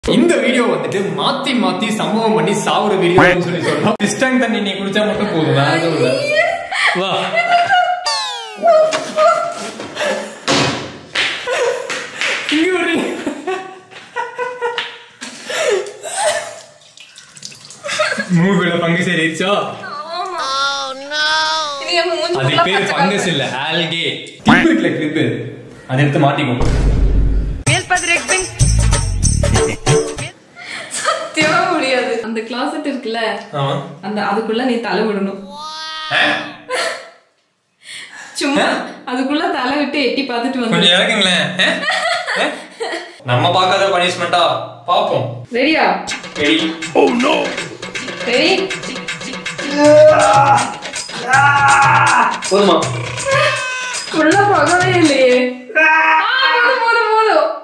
இந்த வீடியோ வந்துட்டு மாத்தி மாத்தி சம்பவம் பண்ணி சாவுற வீடியோன்னு சொல்லி சொல்றோம். டிஸ்டன்ஸ் தண்ணி நீ குடிச்சா மட்டும் போதும். வேற எதுவும் இல்ல. வா. இங்க வரீ. மூக்குல ஃபங்கஸ் ஏறிச்சோ? அது பேர் ஃபங்கஸ் இல்ல, ஆல்கே. கிளிப் இருக்குல கிளிப். அதை எடுத்து மாட்டிக்கோ. சத்தியமா முடியாது. அந்த கிளாசெட் இருக்குல்ல, அந்த அதுக்குள்ள நீ தலை விடணும். சும்மா அதுக்குள்ள தலை விட்டு எட்டி பார்த்துட்டு வந்து கொஞ்சம் இறங்குங்களேன். நம்ம பார்க்காத பனிஷ்மெண்டா பாப்போம். ரெடியா? ரெடி. Oh no. ரெடி. போதுமா? உள்ள பகவே இல்லையே. போதும் போதும் போதும்.